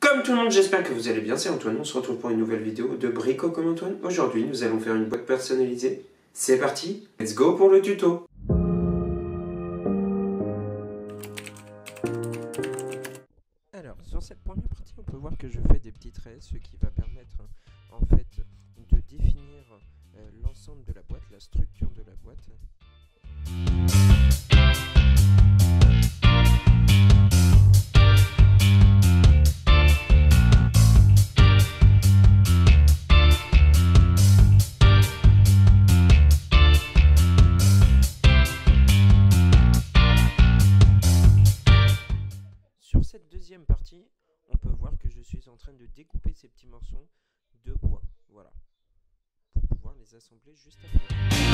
Comme tout le monde, j'espère que vous allez bien, c'est Antoine, on se retrouve pour une nouvelle vidéo de Brico comme Antoine. Aujourd'hui, nous allons faire une boîte personnalisée. C'est parti, let's go pour le tuto. Alors, sur cette première partie, on peut voir que je fais des petits traits, ce qui va permettre en fait de définir l'ensemble de la boîte, la structure de la boîte. Sur cette deuxième partie, on peut voir que je suis en train de découper ces petits morceaux de bois, voilà, pour pouvoir les assembler juste après.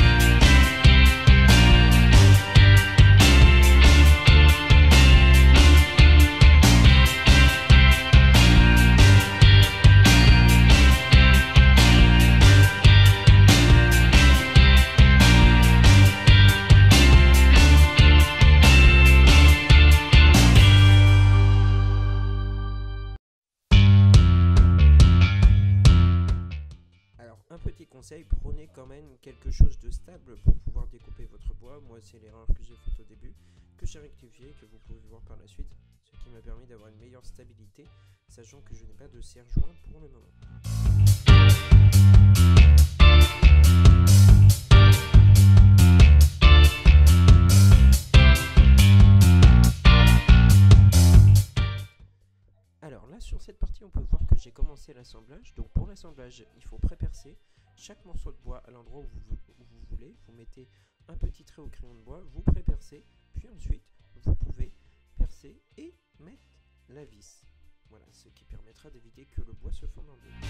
Un petit conseil, prenez quand même quelque chose de stable pour pouvoir découper votre bois. Moi, c'est l'erreur que j'ai faite au début, que j'ai rectifié, que vous pouvez voir par la suite, ce qui m'a permis d'avoir une meilleure stabilité, sachant que je n'ai pas de serre-joint pour le moment. Alors là, sur cette partie, on peut voir que j'ai commencé l'assemblage. Donc pour l'assemblage, il faut pré-percer chaque morceau de bois à l'endroit où vous voulez. Vous mettez un petit trait au crayon de bois, vous pré-percez, puis ensuite vous pouvez percer et mettre la vis. Voilà, ce qui permettra d'éviter que le bois se fonde en deux.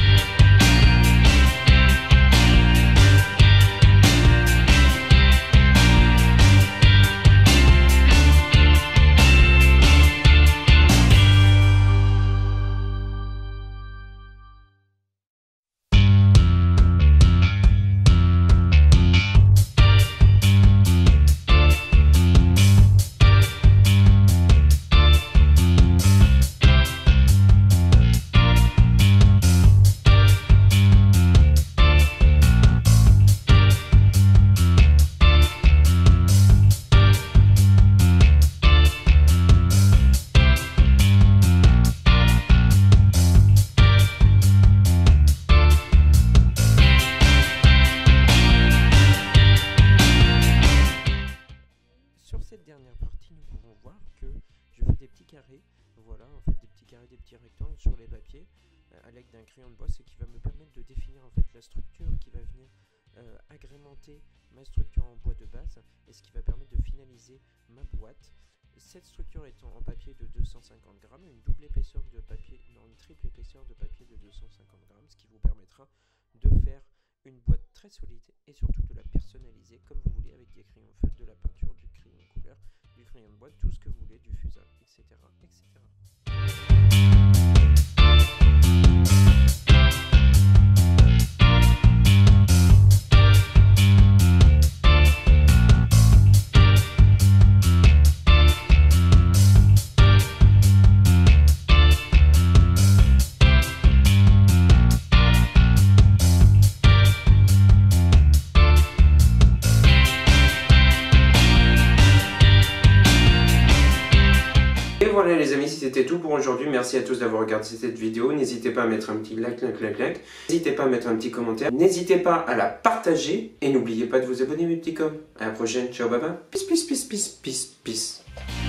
Dernière partie, nous pouvons voir que je fais des petits carrés, voilà, en fait des petits carrés, des petits rectangles sur les papiers à l'aide d'un crayon de bois, ce qui va me permettre de définir en fait la structure qui va venir agrémenter ma structure en bois de base et ce qui va permettre de finaliser ma boîte. Cette structure étant en papier de 250 grammes, une double épaisseur de papier, non, une triple épaisseur de papier de 250 grammes, ce qui vous permettra de faire une boîte très solide et surtout de la personnaliser comme vous voulez avec des crayons feutres, de la peinture, du crayon couleur, du crayon de bois, tout ce que vous voulez, du fusain, etc. etc. Voilà les amis, c'était tout pour aujourd'hui. Merci à tous d'avoir regardé cette vidéo. N'hésitez pas à mettre un petit like. N'hésitez pas à mettre un petit commentaire. N'hésitez pas à la partager. Et n'oubliez pas de vous abonner mes petits coms. À la prochaine. Ciao, bye bye. Peace, peace, peace, peace, peace, peace.